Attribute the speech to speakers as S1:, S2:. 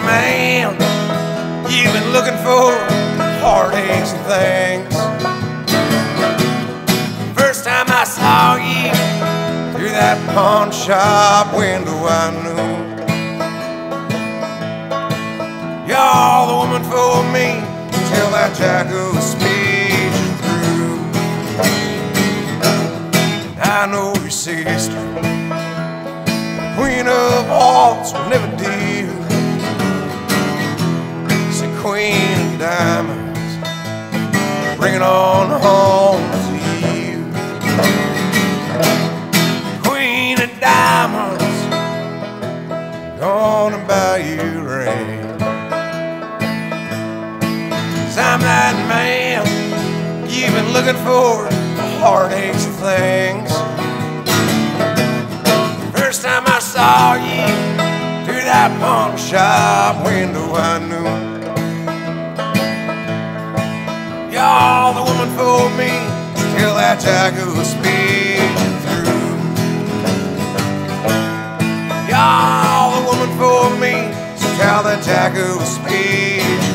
S1: man, you've been looking for heartaches and things. First time I saw you through that pawn shop window, I knew you're the woman for me till that Jacko speech is through. I know your sister, Queen of Hearts, will never deal. Say Queen of Diamonds, bring it on home to you. Queen of Diamonds, gonna buy you a ring. 'Cause I'm that man you've been looking for, heartaches and things. First time I saw you through that pawn shop window, I knew you're the woman for me till that Jacko speech is through. You're the woman for me till that Jacko speech